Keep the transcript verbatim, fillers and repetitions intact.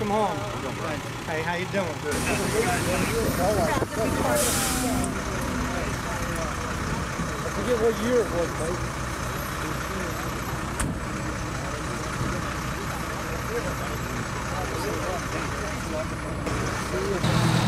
Welcome home. Hey, how you doing? Good. I forget what year it was, mate.